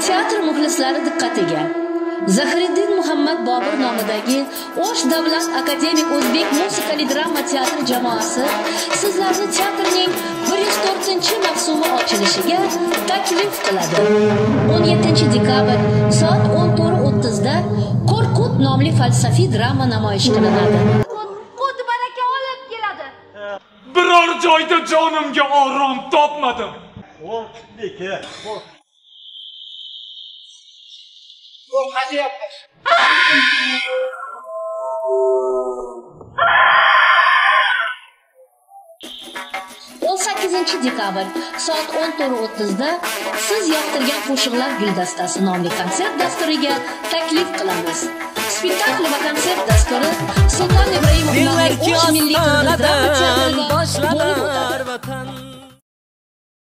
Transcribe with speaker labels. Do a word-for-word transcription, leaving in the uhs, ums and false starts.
Speaker 1: Teatr muxlislari diqqatiga. Zahiriddin Muhammad Bobur nomidagi O'sh davlat akademik o'zbek musikali drama teatr jamoasi sizlarni teatrning bir yuz to'rtinchi mavsumi ochilishiga taklif qiladi. o'n yettinchi dekabr soat o'n to'rt o'ttiz da Qo'rqut nomli falsafiy drama namoyish qilinadi.
Speaker 2: Qut baraka olib keladi.
Speaker 3: Biror joyda jonimga orom topmadim.
Speaker 4: Voh, nega? Voh.
Speaker 3: Bu qanday yapti?
Speaker 1: o'n sakkizinchi dekabr soat o'n to'rt o'ttiz da siz yoqtirgan qo'shiqlar guldastasi nomli konsert dasturiga taklif qilamiz. Spektakl va konsert dasturi Sulton Ibrohimov nomli O'sh milliy drama teatrida bo'lib o'tadi.